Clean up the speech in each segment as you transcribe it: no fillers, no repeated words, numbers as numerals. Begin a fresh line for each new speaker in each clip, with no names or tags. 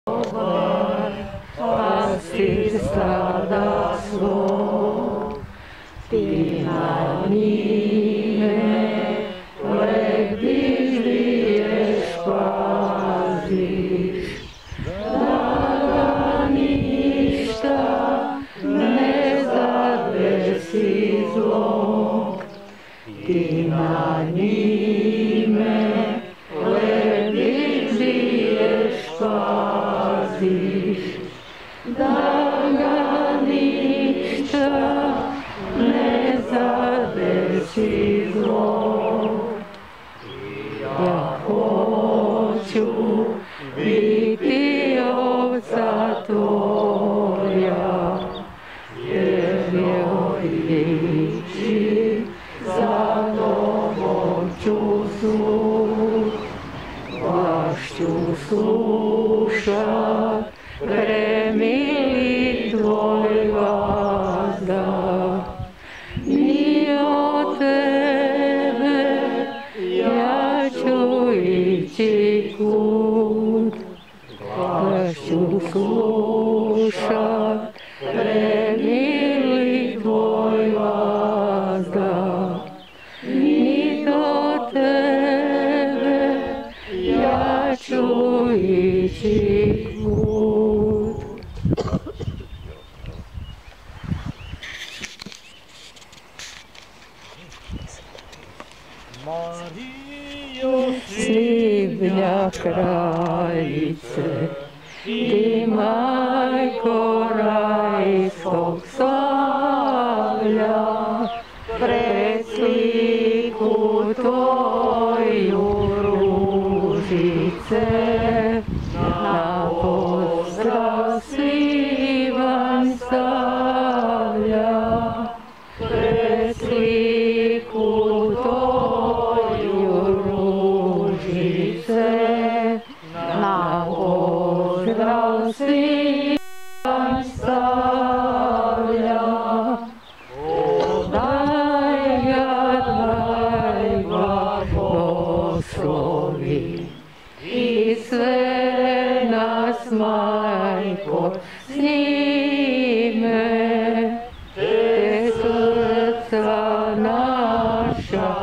Pastir stada svog, ti na njime lepiš, biješ, paziš, da ga ništa ne zadesi zlog. Ti na njime lepiš, biješ, paziš, da ga ništa ne zadesi zlo. Ja hoću biti ovca tvoja, jer joj ići za tobom ću sluh, baš ću slušat premili tvoj vazda. Ni od tebe ja ću ići kud, baš ću slušat premili tvoj vazda. Ni do tebe ja ću ići kud.
Marijo,
Svibnja kraljice, ti majko rajskog slavlja, pred sliku tvoju ružice, na pozdrav svibanj stavlja, pred sliku tvoju ružice, na pozdrav svibanj stavlja. Daj ga blagoslovi i sve nas, majko, s njime, te srca naša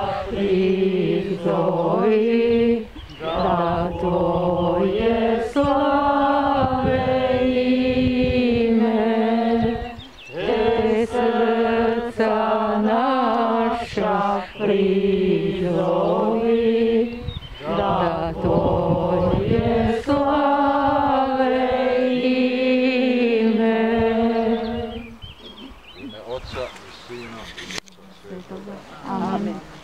izzovi, da tvoje slave ime, te srca naša prizovi, da tvoje slave ime.
ime Oca i Sina i Duha Svetoga.
Amen.